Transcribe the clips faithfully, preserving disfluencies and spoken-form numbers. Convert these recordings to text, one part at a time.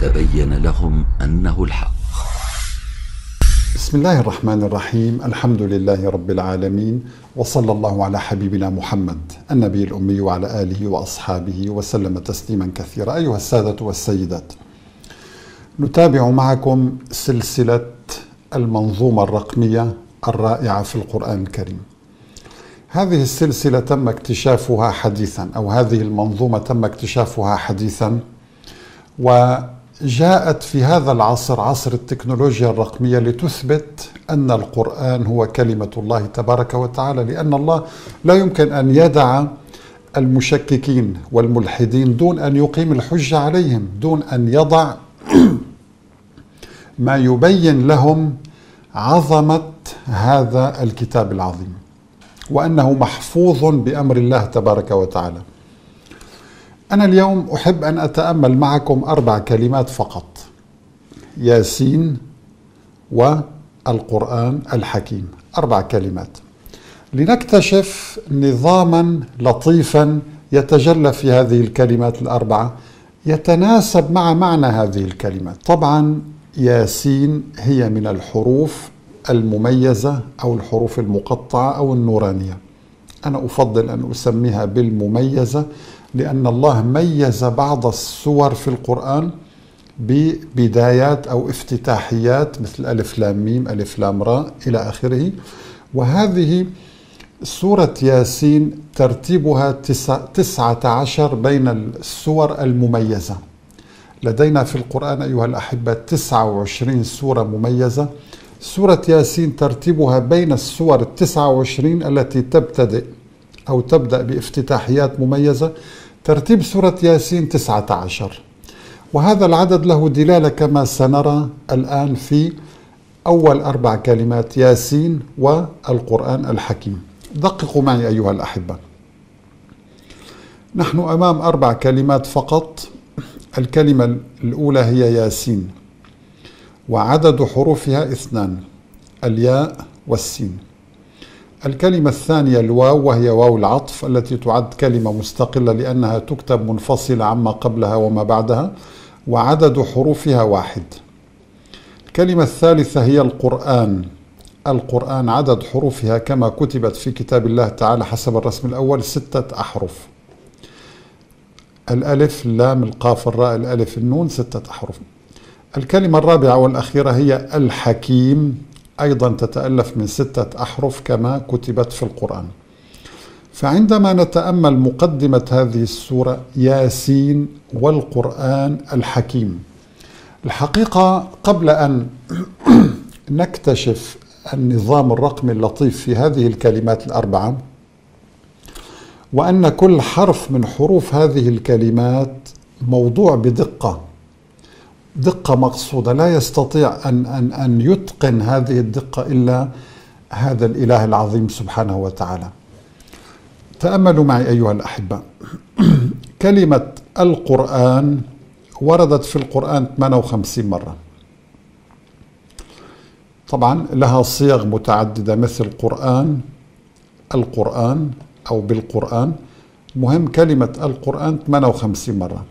تبين لهم أنه الحق. بسم الله الرحمن الرحيم. الحمد لله رب العالمين، وصلى الله على حبيبنا محمد النبي الأمي وعلى آله وأصحابه وسلم تسليما كثيرا. أيها السادة والسيدات، نتابع معكم سلسلة المنظومة الرقمية الرائعة في القرآن الكريم. هذه السلسلة تم اكتشافها حديثا، أو هذه المنظومة تم اكتشافها حديثا، وجاءت في هذا العصر، عصر التكنولوجيا الرقمية، لتثبت أن القرآن هو كلمة الله تبارك وتعالى، لأن الله لا يمكن أن يدع المشككين والملحدين دون أن يقيم الحجة عليهم، دون أن يضع ما يبين لهم عظمة هذا الكتاب العظيم، وأنه محفوظ بأمر الله تبارك وتعالى. أنا اليوم أحب أن أتأمل معكم أربع كلمات فقط: ياسين والقرآن الحكيم. أربع كلمات لنكتشف نظاما لطيفا يتجلى في هذه الكلمات الأربعة يتناسب مع معنى هذه الكلمات. طبعا ياسين هي من الحروف المميزة أو الحروف المقطعة أو النورانية. أنا أفضل أن أسميها بالمميزة، لأن الله ميز بعض السور في القرآن ببدايات أو افتتاحيات مثل ألف لام ميم، ألف لام راء إلى آخره. وهذه سورة ياسين ترتيبها تسعة عشر بين السور المميزة. لدينا في القرآن أيها الأحبة تسعة وعشرين سورة مميزة. سورة ياسين ترتيبها بين السور التسعة وعشرين التي تبتدئ أو تبدأ بافتتاحيات مميزة. ترتيب سورة ياسين تسعة عشر، وهذا العدد له دلالة كما سنرى الآن في أول أربع كلمات: ياسين والقرآن الحكيم. دققوا معي أيها الأحبة، نحن أمام أربع كلمات فقط. الكلمة الأولى هي ياسين، وعدد حروفها اثنان: الياء والسين. الكلمة الثانية الواو، وهي واو العطف التي تعد كلمة مستقلة لأنها تكتب منفصلة عما قبلها وما بعدها، وعدد حروفها واحد. الكلمة الثالثة هي القرآن. القرآن عدد حروفها كما كتبت في كتاب الله تعالى حسب الرسم الأول ستة أحرف: الألف، اللام، القاف، الراء، الألف، النون، ستة أحرف. الكلمة الرابعة والأخيرة هي الحكيم، أيضا تتألف من ستة أحرف كما كتبت في القرآن. فعندما نتأمل مقدمة هذه السورة ياسين والقرآن الحكيم، الحقيقة قبل أن نكتشف النظام الرقمي اللطيف في هذه الكلمات الأربعة، وأن كل حرف من حروف هذه الكلمات موضوع بدقة دقة مقصودة، لا يستطيع أن, أن, أن يتقن هذه الدقة إلا هذا الإله العظيم سبحانه وتعالى. تأملوا معي أيها الأحبة، كلمة القرآن وردت في القرآن ثمانية وخمسين مرة. طبعا لها صيغ متعددة مثل قرآن، القرآن أو بالقرآن. مهم كلمة القرآن ثمانية وخمسين مرة.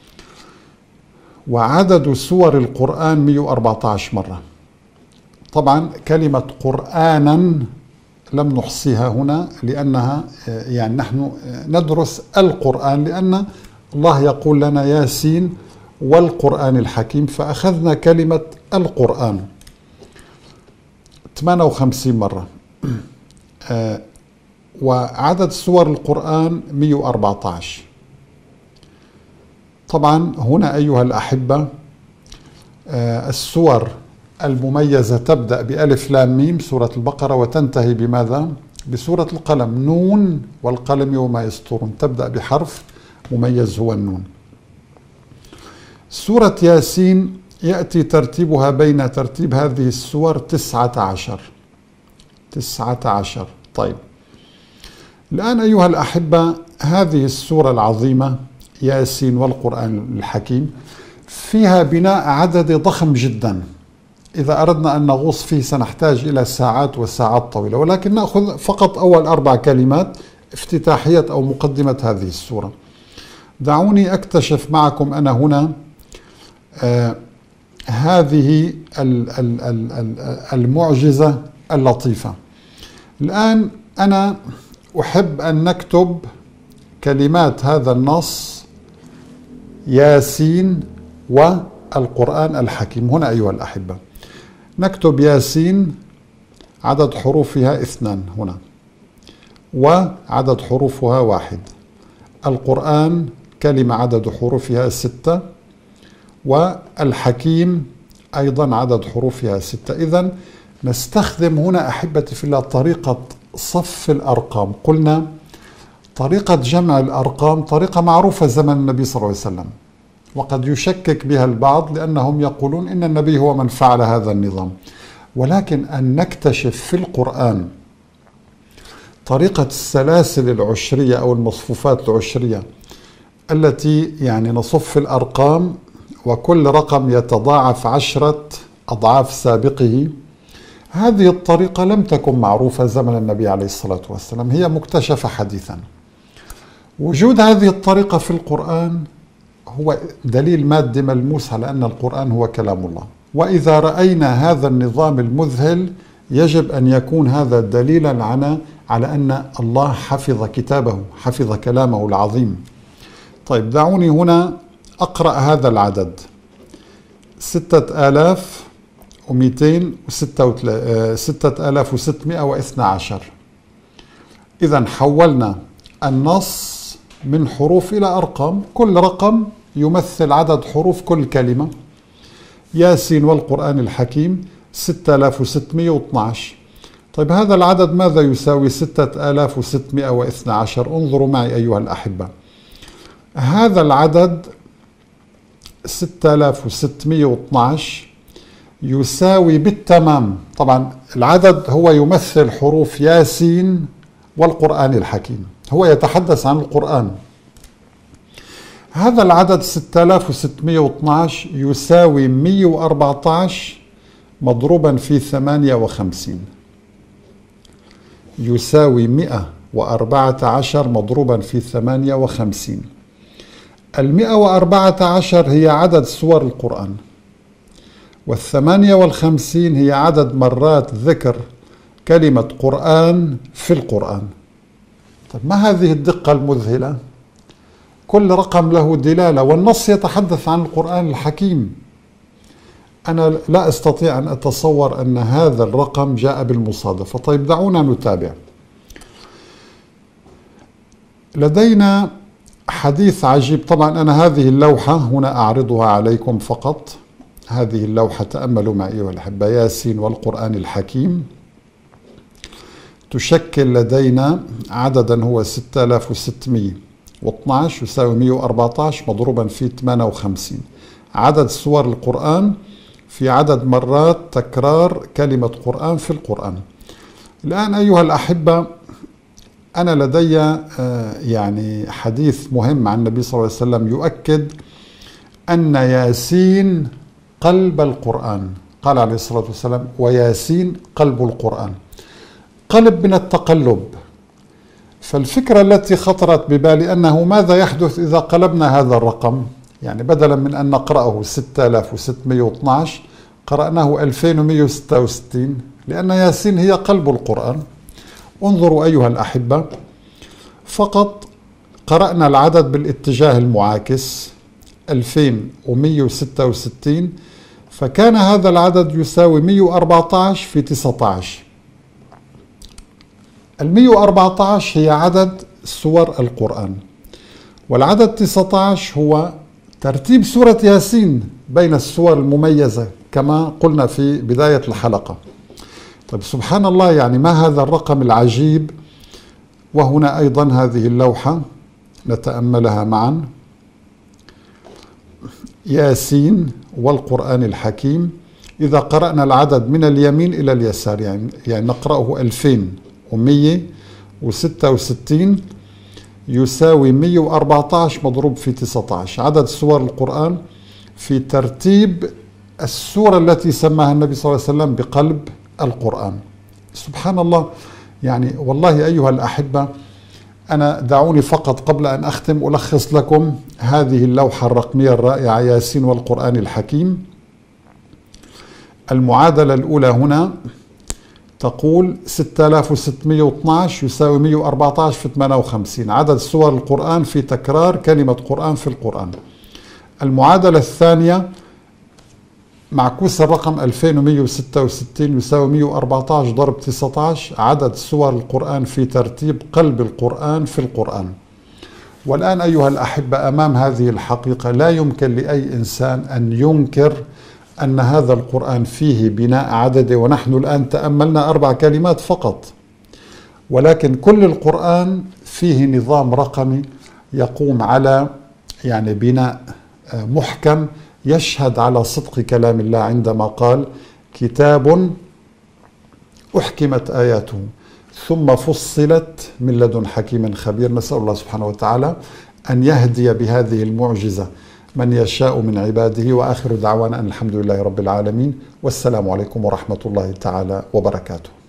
وعدد سور القرآن مئة وأربعة عشر مرة. طبعا كلمة قرآنا لم نحصيها هنا، لأنها يعني نحن ندرس القرآن، لأن الله يقول لنا ياسين والقرآن الحكيم، فأخذنا كلمة القرآن ثمانية وخمسين مرة. وعدد سور القرآن مئة وأربعة عشر. طبعا هنا أيها الأحبة السور المميزة تبدأ بألف لام ميم سورة البقرة، وتنتهي بماذا؟ بسورة القلم، نون والقلم وما يسطرون، تبدأ بحرف مميز هو النون. سورة ياسين يأتي ترتيبها بين ترتيب هذه السور تسعة عشر تسعة عشر. طيب الآن أيها الأحبة، هذه السورة العظيمة ياسين والقرآن الحكيم فيها بناء عددي ضخم جدا. إذا أردنا أن نغوص فيه سنحتاج إلى ساعات وساعات طويلة، ولكن نأخذ فقط أول أربع كلمات افتتاحية أو مقدمة هذه السورة. دعوني أكتشف معكم أنا هنا آه هذه المعجزة اللطيفة. الآن أنا أحب أن نكتب كلمات هذا النص ياسين والقرآن الحكيم. هنا أيها الأحبة نكتب ياسين عدد حروفها اثنان هنا، وعدد حروفها واحد. القرآن كلمة عدد حروفها ستة، والحكيم أيضا عدد حروفها ستة. إذن نستخدم هنا أحبتي في الله طريقة صف الأرقام. قلنا طريقة جمع الأرقام طريقة معروفة زمن النبي صلى الله عليه وسلم، وقد يشكك بها البعض لأنهم يقولون إن النبي هو من فعل هذا النظام، ولكن أن نكتشف في القرآن طريقة السلاسل العشرية أو المصفوفات العشرية التي يعني نصف الأرقام وكل رقم يتضاعف عشرة أضعاف سابقه. هذه الطريقة لم تكن معروفة زمن النبي عليه الصلاة والسلام، هي مكتشفة حديثا. وجود هذه الطريقة في القرآن هو دليل مادي ملموس على أن القرآن هو كلام الله. وإذا رأينا هذا النظام المذهل يجب أن يكون هذا دليلا على على أن الله حفظ كتابه، حفظ كلامه العظيم. طيب دعوني هنا أقرأ هذا العدد: ستة آلاف ومئتين ستة آلاف وستمائة واثنى عشر. إذا حولنا النص من حروف إلى أرقام، كل رقم يمثل عدد حروف كل كلمة. ياسين والقرآن الحكيم ستة آلاف وستمائة واثنى عشر. طيب هذا العدد ماذا يساوي ستة آلاف وستمائة واثنى عشر؟ انظروا معي أيها الأحبة، هذا العدد ستة آلاف وستمائة واثنى عشر يساوي بالتمام، طبعا العدد هو يمثل حروف ياسين والقرآن الحكيم، هو يتحدث عن القرآن. هذا العدد ستة آلاف وستمائة واثنى عشر يساوي مئة وأربعة عشر مضروبا في ثمانية وخمسين، يساوي مئة وأربعة عشر مضروبا في ثمانية وخمسين. المئة وأربعة عشر هي عدد سور القرآن، والثمانية والخمسين هي عدد مرات ذكر كلمة قرآن في القرآن. طيب ما هذه الدقة المذهلة؟ كل رقم له دلالة، والنص يتحدث عن القرآن الحكيم. أنا لا أستطيع أن أتصور أن هذا الرقم جاء بالمصادفة. طيب دعونا نتابع. لدينا حديث عجيب. طبعا أنا هذه اللوحة هنا أعرضها عليكم فقط. هذه اللوحة تأملوا معي أيها الأحبة: ياسين والقرآن الحكيم تشكل لدينا عددا هو ستة آلاف وستمائة واثنى عشر يساوي مئة وأربعة عشر مضروبا في ثمانية وخمسين. عدد سور القرآن في عدد مرات تكرار كلمة قرآن في القرآن. الآن أيها الأحبة أنا لدي يعني حديث مهم عن النبي صلى الله عليه وسلم يؤكد أن ياسين قلب القرآن. قال عليه الصلاة والسلام: وياسين قلب القرآن. قلب من التقلب. فالفكرة التي خطرت ببالي أنه ماذا يحدث إذا قلبنا هذا الرقم؟ يعني بدلا من أن نقرأه ستة آلاف وستمائة واثنى عشر قرأناه ألفين ومئة وستة وستين، لأن ياسين هي قلب القرآن. انظروا أيها الأحبة، فقط قرأنا العدد بالاتجاه المعاكس ألفين ومئة وستة وستين، فكان هذا العدد يساوي مئة وأربعة عشر في تسعة عشر. المئة وأربعة عشر هي عدد سور القرآن، والعدد تسعة عشر هو ترتيب سورة ياسين بين السور المميزة كما قلنا في بداية الحلقة. طيب سبحان الله، يعني ما هذا الرقم العجيب؟ وهنا أيضا هذه اللوحة نتأملها معا: ياسين والقرآن الحكيم. إذا قرأنا العدد من اليمين إلى اليسار يعني, يعني نقرأه ألفين ومئة وستة وستين يساوي مئة وأربعة عشر مضروب في تسعة عشر. عدد سور القرآن في ترتيب السورة التي سماها النبي صلى الله عليه وسلم بقلب القرآن. سبحان الله، يعني والله أيها الأحبة أنا دعوني فقط قبل أن أختم ألخص لكم هذه اللوحة الرقمية الرائعة ياسين والقرآن الحكيم. المعادلة الأولى هنا تقول ستة آلاف وستمئة واثني عشر يساوي مئة وأربعة عشر في ثمانية وخمسين، عدد سور القرآن في تكرار كلمة قرآن في القرآن. المعادلة الثانية معكوس الرقم ألفين ومئة وستة وستين يساوي مئة وأربعة عشر ضرب تسعة عشر، عدد سور القرآن في ترتيب قلب القرآن في القرآن. والآن أيها الأحبة، أمام هذه الحقيقة لا يمكن لأي إنسان أن ينكر أن هذا القرآن فيه بناء عددي، ونحن الآن تأملنا أربع كلمات فقط، ولكن كل القرآن فيه نظام رقمي يقوم على يعني بناء محكم يشهد على صدق كلام الله عندما قال: كتاب أحكمت آياته ثم فصلت من لدن حكيم خبير. نسأل الله سبحانه وتعالى أن يهدي بهذه المعجزة من يشاء من عباده. وآخر دعوانا أن الحمد لله رب العالمين، والسلام عليكم ورحمة الله تعالى وبركاته.